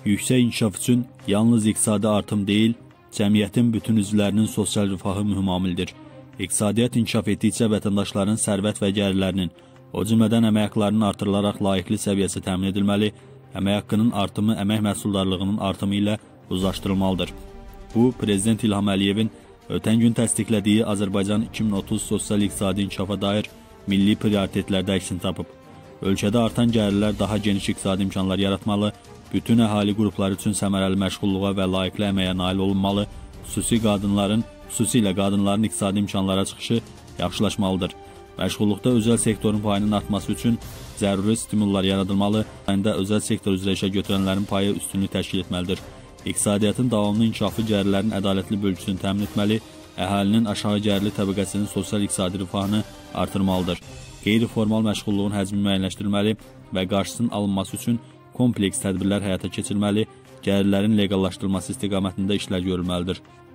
Yüksək inkişaf üçün yalnız iqtisadi artım deyil, cəmiyyətin bütün üzvlərinin sosial rifahı mühüm amildir. İqtisadiyyat inkişaf etdikcə vətəndaşların sərvət və gəlirlərinin, o cümlədən əmək haqqlarının artırılaraq layiqli səviyyəsi təmin edilməli, əmək haqqının artımı əmək məhsuldarlığının artımı ilə uzlaşdırılmalıdır. Bu, Prezident İlham Əliyevin ötən gün təsdiqlədiyi Azərbaycan 2030 sosial-iqtisadi inkişafa dair milli prioritetlərdə əksini tapıb. Ölkədə artan gəlirlər daha geniş iqtisadi imkanlar yaratmalı, bütün əhali qrupları üçün səmərəli məşğulluğa və layiqli əməyə nail olunmalı, xüsusilə qadınların iqtisadi imkanlara çıxışı yaxşılaşmalıdır. Məşğulluqda özəl sektorun payının artması üçün zəruri stimullar yaradılmalı, ayında özəl sektor üzrə işə götürənlərin payı üstünlük təşkil etməlidir. İqtisadiyyatın davamlı inkişafı gəlirlərin ədalətli bölgüsünü təmin etməli, əhalinin aşağı gəlirli təbəqəsinin sosial-iqtisadi rifahını artırmalıdır. Qeyri-formal məşğulluğun həcmi müəyyənləşdirilməli və qarşısının alınması üçün kompleks tədbirlər həyata keçirilməli, gəlirlərin leqallaşdırılması istiqamətində işlər görülməlidir.